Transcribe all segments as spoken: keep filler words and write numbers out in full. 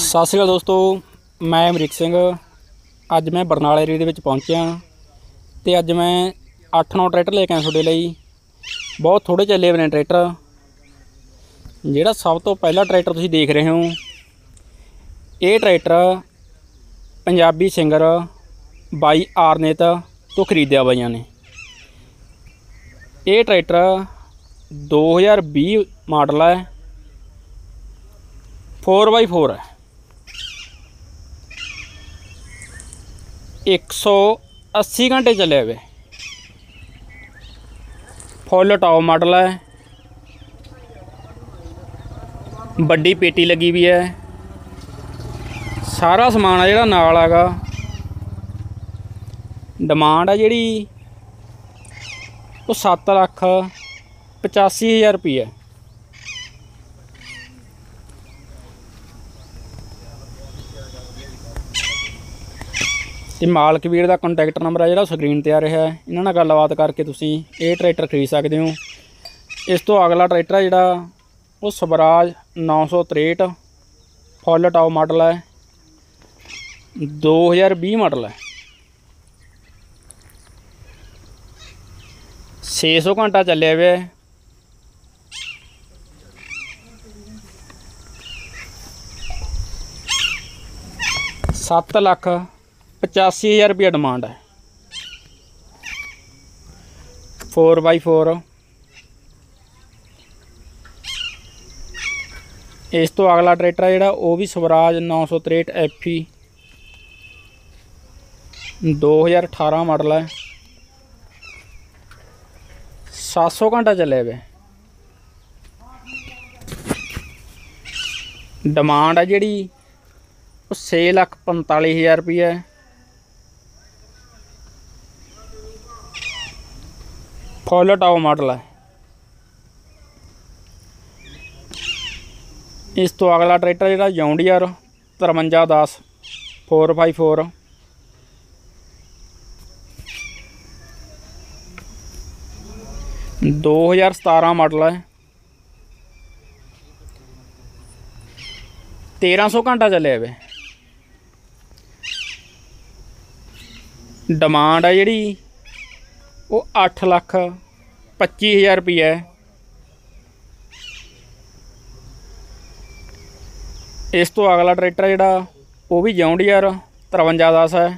सत श्री अकाल दोस्तों, मैं अमरीक सिंह। अज मैं बरनाला एरिए दे विच पहुंचा ते अज मैं अठ नौ ट्रैक्टर लेके आया तुहाडे लई। बहुत थोड़े चले हुए ने ट्रैक्टर। जिहड़ा सब तो पहला ट्रैक्टर तुसीं देख रहे हो, ये ट्रैक्टर पंजाबी सिंगर बाई आरनेत तो खरीदिया बाइयां ने। ये ट्रैक्टर दो हज़ार भी मॉडल है, फोर बाई फोर है, एक सौ अस्सी घंटे चले हुए, फुल टॉप मॉडल है, बड़ी पेटी लगी हुई है, सारा समान है जिहड़ा नाल हैगा। डिमांड है जिहड़ी वो सत्त लख पचासी हज़ार रुपये। ते मालक वीर दा कॉन्टैक्ट नंबर है जिहड़ा स्क्रीन ते आ रहा है। इन्हां नाल गलबात करके तुसीं ये ट्रैक्टर खरीद सकते हो। इस तो अगला ट्रैक्टर है जिहड़ा वो स्वराज नौ सौ त्रेहठ फुल टॉप मॉडल है, दो हज़ार भी मॉडल है, छे सौ घंटा चलिया हुआ है। सत्त लख पचासी हज़ार रुपया डिमांड है। Four by four. इस तो अगला ट्रैक्टर है जिहड़ा वो भी स्वराज नौ सौ त्रेहठ एफ ई दो हज़ार अठारह मॉडल है, सात सौ घंटा चले हुए। डिमांड है जिहड़ी वो छे लख पंताली हज़ार रुपये है। फुल टॉप मॉडल है। इस तो अगला ट्रैक्टर जिहड़ा जॉन डीयर तिरवंजा दस फोर बाई फोर, दो हज़ार सतारह मॉडल है, तेरह सौ घंटा चले हुए। डिमांड है जिहड़ी वो अठ लख पच्ची हज़ार रुपये है। इस तो अगला ट्रैक्टर जिहड़ा वो भी जॉन डीयर तिरवंजा दस है।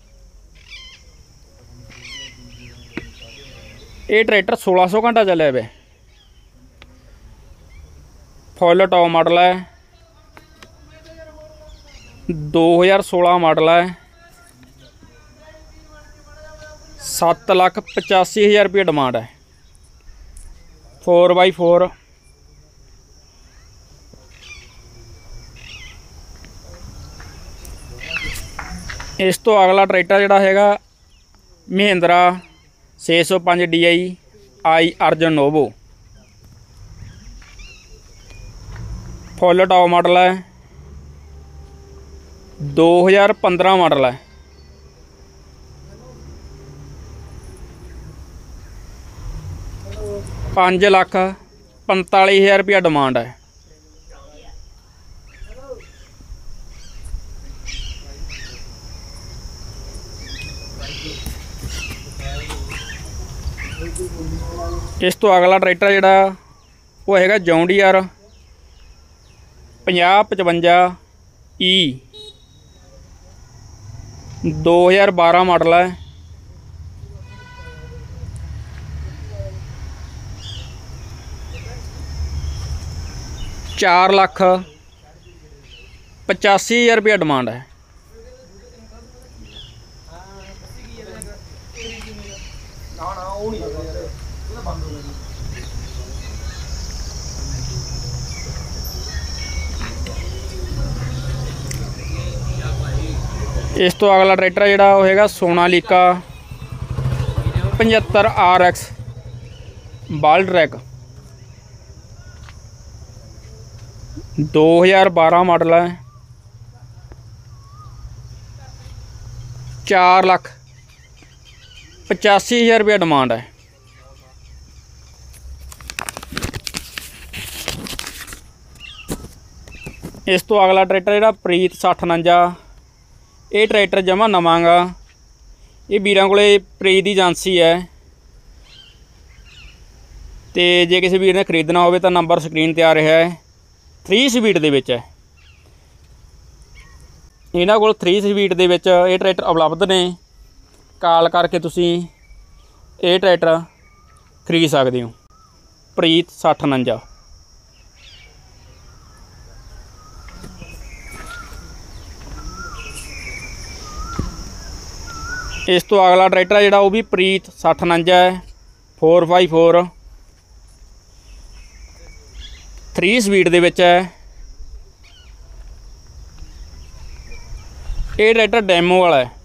ये ट्रैक्टर सोलह सौ घंटा चले हुए, फुल टॉप मॉडल है, दो हज़ार सोलह मॉडल है, सत्त लख पचासी हज़ार रुपये डिमांड है। Four by four. इस तो अगला ट्रैक्टर जिहड़ा हैगा महिंद्रा छे सौ पाँच D I I Arjun Novo, full top model है, दो हज़ार पंद्रह मॉडल है, पाँच लख पंताली हज़ार रुपया डिमांड है। इस तो अगला ट्रैक्टर जिहड़ा वो हैगा जॉन डीयर पचास पचवंजा ई दो हज़ार बारह मॉडल है, चार लख पचासी हज़ार रुपया डिमांड है। इस तो अगला ट्रैक्टर जिहड़ा वो हैगा सोनालिका पचहत्तर आर एक्स बाल ट्रैक, दो हज़ार बारह मॉडल है, चार लख पचासी हज़ार रुपया डिमांड है। इस तो अगला ट्रैक्टर जिहड़ा प्रीत सठ उनंजा, ये ट्रैक्टर जमा नवां गा। ये वीरां कोले प्रीत दी एजेंसी है, तो जे किसी वीर ने खरीदना हो तो नंबर स्क्रीन ते आ रहा है। थ्री स्पीड दे विच है, इन्हां कोल थ्री स्पीड दे विच ये ट्रैक्टर उपलब्ध ने। काल करके तुसीं ये ट्रैक्टर खरीद सकते हो। प्रीत सठ उनंजा। इस तो अगला ट्रैक्टर है जिहड़ा वो भी प्रीत सठ उनंजा है, four five four three speed दे विच है। ये ट्रैक्टर डैमो वाला है।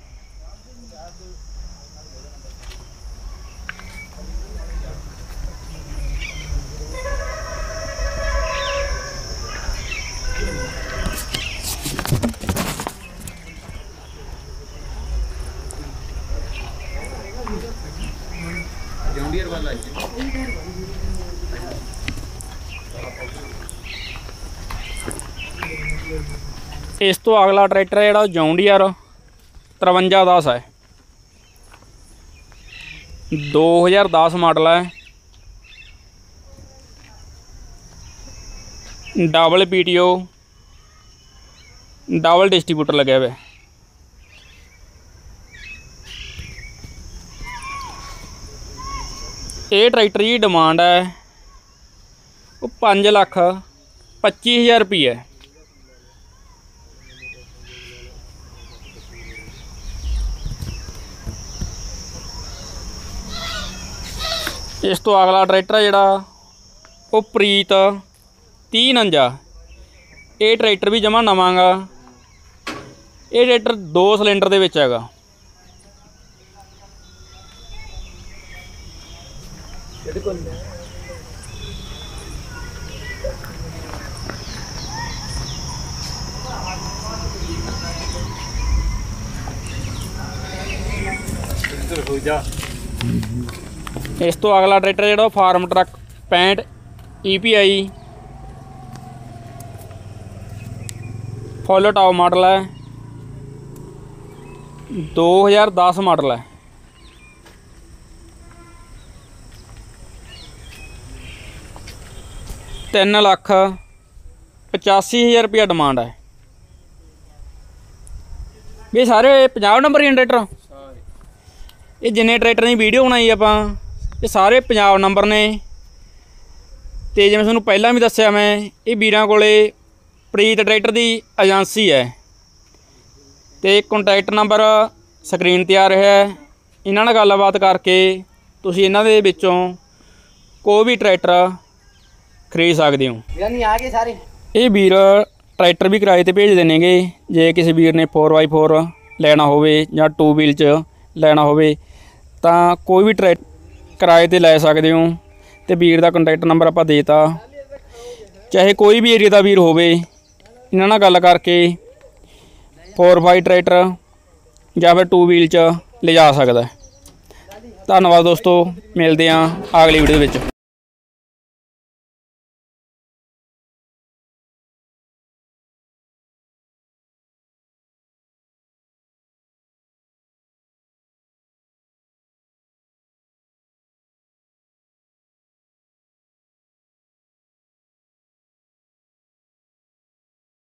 इस तो अगला ट्रैक्टर है जिहड़ा जॉन डीयर तरवंजा दस है, दो हज़ार दस मॉडल है। Double P T O double distributor लगे हुए। ये ट्रैक्टर की डिमांड है वो पाँच लख पच्ची हज़ार रुपये है। इस तो अगला ट्रैक्टर है जिहड़ा वो प्रीत तीह उनंजा। ये ट्रैक्टर भी जमा नवां गा। ये ट्रैक्टर दो सिलेंडर दे विच हैगा। इस तो अगला ट्रैक्टर जिहड़ा फार्म ट्रक पैंठ E P I full top model है, दो हज़ार दस मॉडल है। तीन लख पचासी हज़ार रुपया डिमांड है। ये सारे पंजाब नंबर ही ट्रैक्टर, ये जिन्ने ट्रैक्टर की वीडियो बनाई आपां ये सारे पंजाब नंबर ने। तो जिवें तुहानूं पहलां भी दस्सिया मैं, ये वीरां कोले प्रीत ट्रैक्टर की एजेंसी है। तो कॉन्टैक्ट नंबर स्क्रीन ते आ रहा है। इन्हां नाल गलबात करके तुसीं इन्हां दे विच्चों कोई भी ट्रैक्टर खरीद सकते हो। ये वीर ट्रैक्टर भी किराए ते भेजदे नेगे। जे किसी वीर ने फोर बाई फोर लैना होवे जां टू व्हील च लैना होवे तां कोई भी ट्रैक्टर किराए ते लै सकते हो। तो वीर का कॉन्टैक्ट नंबर आपां देता। चाहे कोई भी एरिया का वीर होवे इन्हां नाल गल करके फोर बाई ट्रैक्टर जां फिर टू व्हील च ले जा सकदा है। धन्नवाद दोस्तों, मिलते हैं अगली वीडियो विच।